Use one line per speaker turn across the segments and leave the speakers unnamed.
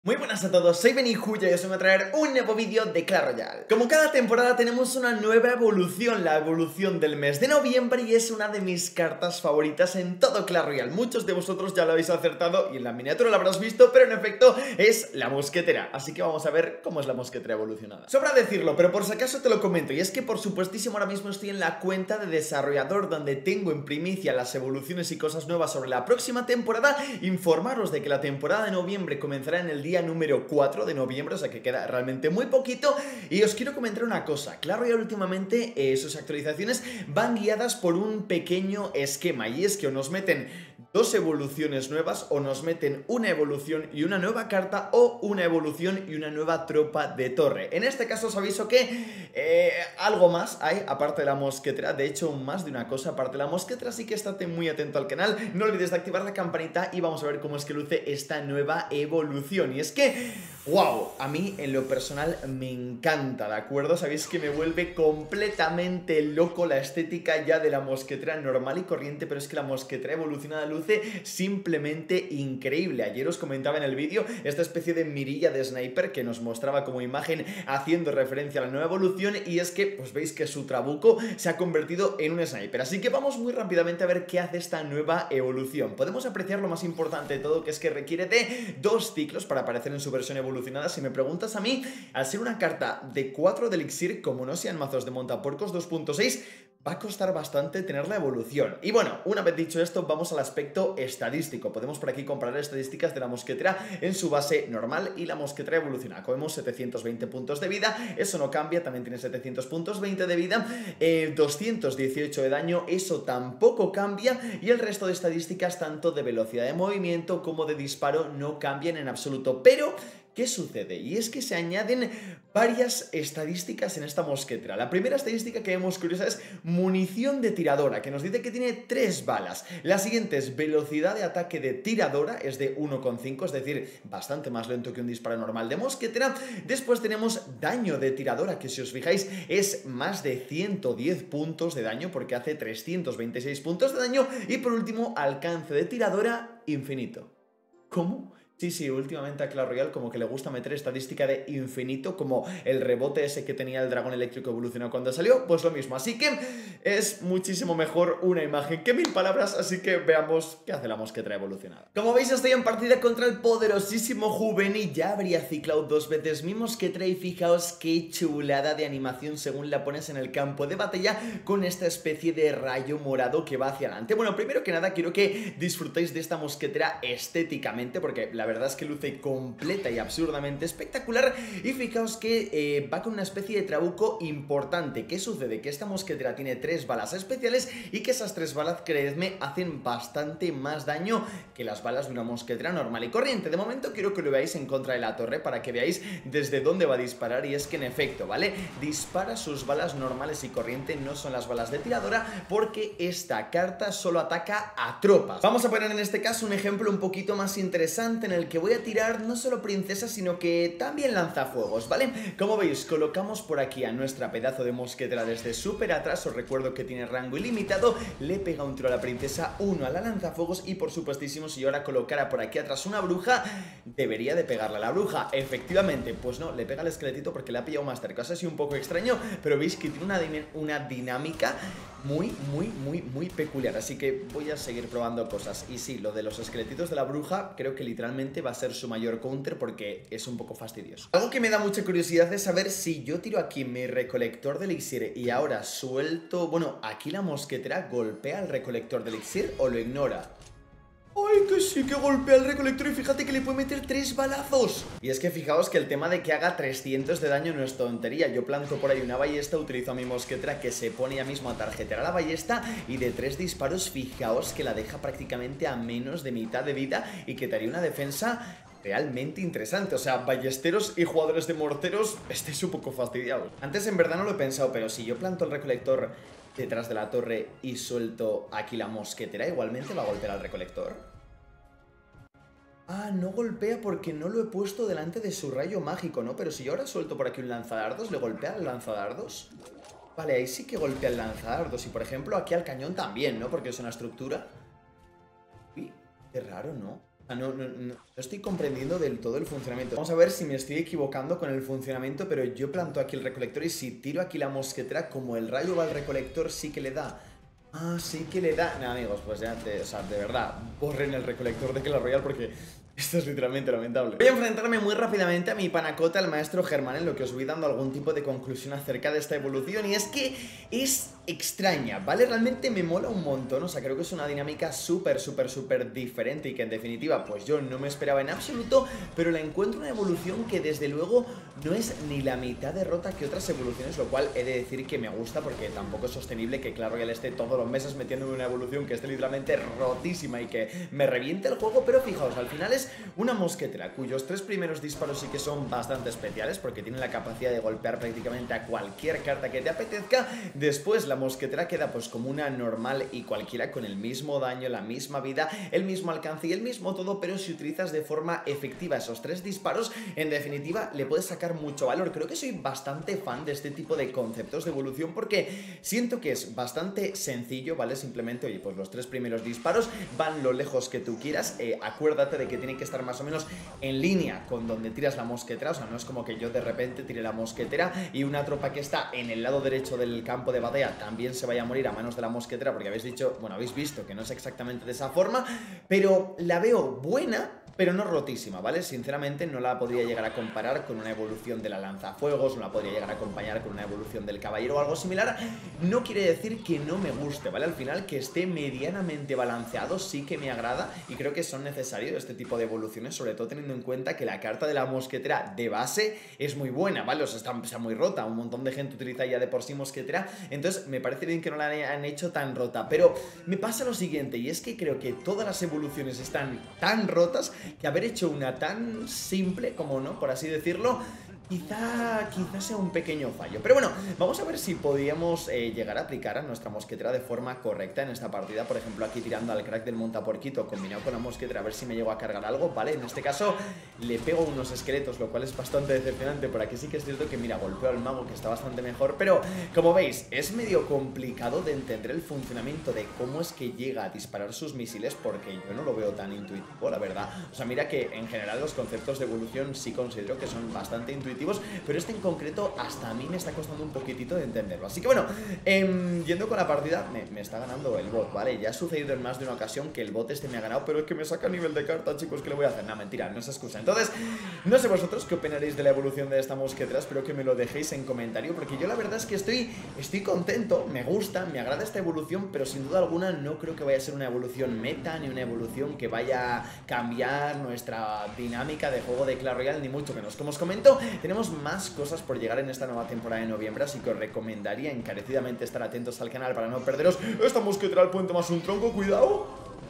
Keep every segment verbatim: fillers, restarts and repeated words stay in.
Muy buenas a todos, soy Benijuya y os voy a traer un nuevo vídeo de Clash Royale. Como cada temporada tenemos una nueva evolución, la evolución del mes de noviembre, y es una de mis cartas favoritas en todo Clash Royale. Muchos de vosotros ya lo habéis acertado y en la miniatura lo habrás visto, pero en efecto es la mosquetera. Así que vamos a ver cómo es la mosquetera evolucionada. Sobra decirlo, pero por si acaso te lo comento, y es que por supuestísimo ahora mismo estoy en la cuenta de desarrollador donde tengo en primicia las evoluciones y cosas nuevas sobre la próxima temporada. Informaros de que la temporada de noviembre comenzará en el día día número cuatro de noviembre, o sea que queda realmente muy poquito. Y os quiero comentar una cosa: Clash Royale últimamente, eh, sus actualizaciones van guiadas por un pequeño esquema, y es que o nos meten dos evoluciones nuevas, o nos meten una evolución y una nueva carta, o una evolución y una nueva tropa de torre. En este caso os aviso que eh, algo más hay aparte de la mosquetera, de hecho más de una cosa aparte de la mosquetera, así que estate muy atento al canal, no olvides de activar la campanita y vamos a ver cómo es que luce esta nueva evolución. Y es que, wow, a mí en lo personal me encanta, ¿de acuerdo? Sabéis que me vuelve completamente loco la estética ya de la mosquetera normal y corriente, pero es que la mosquetera evolucionada luce simplemente increíble. Ayer os comentaba en el vídeo esta especie de mirilla de sniper que nos mostraba como imagen haciendo referencia a la nueva evolución, y es que pues veis que su trabuco se ha convertido en un sniper. Así que vamos muy rápidamente a ver qué hace esta nueva evolución. Podemos apreciar lo más importante de todo, que es que requiere de dos ciclos para aparecer en su versión evolucionada. Si me preguntas a mí, al ser una carta de cuatro de elixir, como no sean mazos de montapuercos dos punto seis, va a costar bastante tener la evolución. Y bueno, una vez dicho esto, vamos al aspecto estadístico. Podemos por aquí comparar estadísticas de la mosquetera en su base normal y la mosquetera evolucionada. Como vemos, setecientos veinte puntos de vida, eso no cambia, también tiene setecientos puntos veinte de vida, eh, doscientos dieciocho de daño, eso tampoco cambia, y el resto de estadísticas, tanto de velocidad de movimiento como de disparo, no cambian en absoluto. Pero ¿qué sucede? Y es que se añaden varias estadísticas en esta mosquetera. La primera estadística que vemos curiosa es munición de tiradora, que nos dice que tiene tres balas. La siguiente es velocidad de ataque de tiradora, es de uno coma cinco, es decir, bastante más lento que un disparo normal de mosquetera. Después tenemos daño de tiradora, que si os fijáis es más de ciento diez puntos de daño, porque hace trescientos veintiséis puntos de daño. Y por último, alcance de tiradora infinito. ¿Cómo? Sí, sí, últimamente a Clash Royale como que le gusta meter estadística de infinito, como el rebote ese que tenía el dragón eléctrico evolucionado cuando salió, pues lo mismo. Así que es muchísimo mejor una imagen que mil palabras, así que veamos qué hace la mosquetera evolucionada. Como veis, estoy en partida contra el poderosísimo Juvenil. Ya habría ciclado dos veces mi mosquetera y fijaos qué chulada de animación según la pones en el campo de batalla, con esta especie de rayo morado que va hacia adelante. Bueno, primero que nada quiero que disfrutéis de esta mosquetera estéticamente, porque la La verdad es que luce completa y absurdamente espectacular. Y fijaos que eh, va con una especie de trabuco importante. ¿Qué sucede? Que esta mosquetera tiene tres balas especiales, y que esas tres balas, creedme, hacen bastante más daño que las balas de una mosquetera normal y corriente. De momento quiero que lo veáis en contra de la torre para que veáis desde dónde va a disparar. Y es que en efecto, ¿vale? Dispara sus balas normales y corriente, no son las balas de tiradora, porque esta carta solo ataca a tropas. Vamos a poner en este caso un ejemplo un poquito más interesante, en el que voy a tirar no solo princesas, sino que también lanzafuegos, ¿vale? Como veis, colocamos por aquí a nuestra pedazo de mosquetera desde súper atrás. Os recuerdo que tiene rango ilimitado. Le pega un tiro a la princesa, uno a la lanzafuegos, y por supuestísimo, si yo ahora colocara por aquí atrás una bruja, debería de pegarle a la bruja. Efectivamente, pues no, le pega al esqueletito porque le ha pillado más cerca. Eso ha sido un poco extraño, pero veis que tiene una, una dinámica muy, muy, muy, muy peculiar. Así que voy a seguir probando cosas. Y sí, lo de los esqueletitos de la bruja creo que literalmente va a ser su mayor counter, porque es un poco fastidioso. Algo que me da mucha curiosidad es saber si yo tiro aquí mi recolector de elixir y ahora suelto... Bueno, aquí la mosquetera golpea al recolector de elixir o lo ignora. ¡Ay, que sí que golpea el recolector! Y fíjate que le puede meter tres balazos. Y es que fijaos que el tema de que haga trescientos de daño no es tontería. Yo planto por ahí una ballesta, utilizo a mi mosquetera, que se pone ya mismo a tarjetear a la ballesta, y de tres disparos fijaos que la deja prácticamente a menos de mitad de vida, y que te haría una defensa realmente interesante. O sea, ballesteros y jugadores de morteros, estáis un poco fastidiados. Antes en verdad no lo he pensado, pero si yo planto el recolector detrás de la torre y suelto aquí la mosquetera, igualmente va a golpear al recolector. Ah, no golpea porque no lo he puesto delante de su rayo mágico, ¿no? Pero si yo ahora suelto por aquí un lanzadardos, ¿le golpea al lanzadardos? Vale, ahí sí que golpea el lanzadardos. Y por ejemplo aquí al cañón también, ¿no? Porque es una estructura. Uy, qué raro, ¿no? No, no, no, no estoy comprendiendo del todo el funcionamiento. Vamos a ver si me estoy equivocando con el funcionamiento, pero yo planto aquí el recolector y si tiro aquí la mosquetera, como el rayo va al recolector, sí que le da. Ah, sí que le da. Nah, amigos, pues ya, te, o sea, de verdad, borren el recolector de Clash Royale porque esto es literalmente lamentable. Voy a enfrentarme muy rápidamente a mi panacota, el maestro Germán, en lo que os voy dando algún tipo de conclusión acerca de esta evolución. Y es que es extraña, ¿vale? Realmente me mola un montón, o sea, creo que es una dinámica súper, súper, súper diferente y que en definitiva, pues yo no me esperaba en absoluto, pero la encuentro una evolución que desde luego no es ni la mitad de rota que otras evoluciones, lo cual he de decir que me gusta porque tampoco es sostenible que Clash Royale esté todos los meses metiéndome una evolución que esté literalmente rotísima y que me reviente el juego, pero fijaos, al final es una mosquetera cuyos tres primeros disparos sí que son bastante especiales porque tienen la capacidad de golpear prácticamente a cualquier carta que te apetezca. Después la mosquetera queda pues como una normal y cualquiera con el mismo daño, la misma vida, el mismo alcance y el mismo todo, pero si utilizas de forma efectiva esos tres disparos, en definitiva le puedes sacar mucho valor. Creo que soy bastante fan de este tipo de conceptos de evolución porque siento que es bastante sencillo, ¿vale? Simplemente, oye, pues los tres primeros disparos van lo lejos que tú quieras, eh, acuérdate de que tiene que estar más o menos en línea con donde tiras la mosquetera, o sea, no es como que yo de repente tire la mosquetera y una tropa que está en el lado derecho del campo de batalla también se vaya a morir a manos de la mosquetera, porque habéis dicho, bueno, habéis visto que no es exactamente de esa forma, pero la veo buena, pero no rotísima, ¿vale? Sinceramente no la podría llegar a comparar con una evolución de la lanzafuegos, no la podría llegar a acompañar con una evolución del caballero o algo similar. No quiere decir que no me guste, ¿vale? Al final que esté medianamente balanceado sí que me agrada y creo que son necesarios este tipo de evoluciones, sobre todo teniendo en cuenta que la carta de la mosquetera de base es muy buena, ¿vale? O sea, está, está muy rota, un montón de gente utiliza ya de por sí mosquetera, entonces me parece bien que no la hayan hecho tan rota, pero me pasa lo siguiente, y es que creo que todas las evoluciones están tan rotas que haber hecho una tan simple, como no, por así decirlo, Quizá, quizá sea un pequeño fallo. Pero bueno, vamos a ver si podríamos eh, llegar a aplicar a nuestra mosquetera de forma correcta en esta partida. Por ejemplo, aquí tirando al crack del montaporquito combinado con la mosquetera, a ver si me llego a cargar algo, ¿vale? En este caso le pego unos esqueletos, lo cual es bastante decepcionante. Por aquí sí que es cierto que, mira, golpeo al mago, que está bastante mejor. Pero, como veis, es medio complicado de entender el funcionamiento de cómo es que llega a disparar sus misiles, porque yo no lo veo tan intuitivo, la verdad. O sea, mira que en general los conceptos de evolución sí considero que son bastante intuitivos, pero este en concreto hasta a mí me está costando un poquitito de entenderlo. Así que bueno, eh, yendo con la partida, me, me está ganando el bot, ¿vale? Ya ha sucedido en más de una ocasión que el bot este me ha ganado, pero es que me saca a nivel de carta, chicos, ¿qué le voy a hacer? No, mentira, no es excusa. Entonces, no sé vosotros qué opinaréis de la evolución de esta mosquetera, espero que me lo dejéis en comentario, porque yo la verdad es que estoy, estoy contento, me gusta, me agrada esta evolución, pero sin duda alguna no creo que vaya a ser una evolución meta, ni una evolución que vaya a cambiar nuestra dinámica de juego de Clash Royale, ni mucho menos. Como os comento, tenemos más cosas por llegar en esta nueva temporada de noviembre, así que os recomendaría encarecidamente estar atentos al canal para no perderos esta mosquetera al puente más un tronco. ¡Cuidado!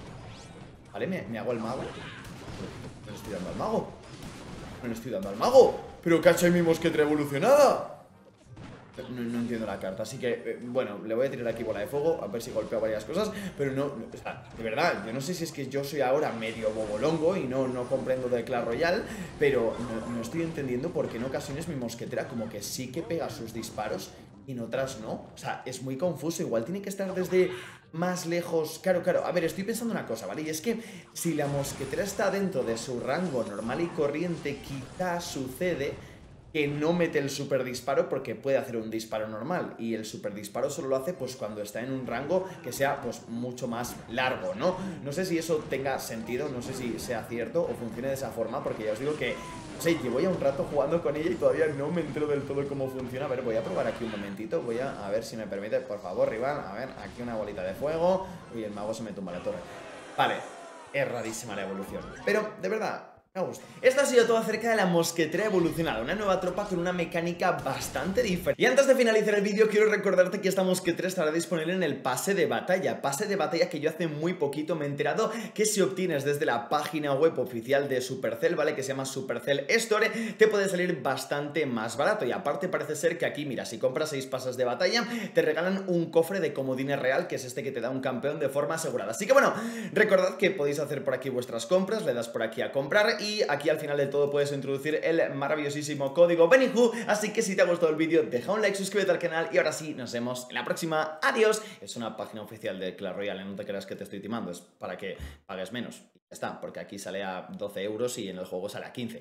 Vale, me, me hago el mago. No le estoy dando al mago. No le estoy dando al mago. Pero cacha mi mosquetera evolucionada. No, no entiendo la carta, así que, eh, bueno, le voy a tirar aquí bola de fuego, a ver si golpeo varias cosas, pero no, no, o sea, de verdad, yo no sé si es que yo soy ahora medio bobolongo y no, no comprendo de Clash Royale, pero no, no estoy entendiendo por qué en ocasiones mi mosquetera como que sí que pega sus disparos y en otras no. O sea, es muy confuso, igual tiene que estar desde más lejos. Claro, claro, a ver, estoy pensando una cosa, ¿vale? Y es que si la mosquetera está dentro de su rango normal y corriente, quizás sucede que no mete el super disparo porque puede hacer un disparo normal, y el super disparo solo lo hace pues cuando está en un rango que sea pues mucho más largo, ¿no? No sé si eso tenga sentido, no sé si sea cierto o funcione de esa forma, porque ya os digo que, no sé, llevo ya un rato jugando con ella y todavía no me entero del todo cómo funciona. A ver, voy a probar aquí un momentito, voy a, a ver si me permite, por favor, rival, a ver, aquí una bolita de fuego, y el mago se me tumba la torre. Vale, es rarísima la evolución, pero de verdad me gusta. Esto ha sido todo acerca de la mosquetera evolucionada, una nueva tropa con una mecánica bastante diferente. Y antes de finalizar el vídeo, quiero recordarte que esta mosquetera estará disponible en el pase de batalla. Pase de batalla que yo hace muy poquito me he enterado que si obtienes desde la página web oficial de Supercell, ¿vale? Que se llama Supercell Store, te puede salir bastante más barato. Y aparte parece ser que aquí, mira, si compras seis pases de batalla, te regalan un cofre de comodines real, que es este que te da un campeón de forma asegurada. Así que bueno, recordad que podéis hacer por aquí vuestras compras, le das por aquí a comprar y aquí al final de todo puedes introducir el maravillosísimo código BENNYWHO, así que si te ha gustado el vídeo deja un like, suscríbete al canal y ahora sí, nos vemos en la próxima. ¡Adiós! Es una página oficial de Clash Royale, no te creas que te estoy timando, es para que pagues menos. Y ya está, porque aquí sale a doce euros y en el juego sale a quince.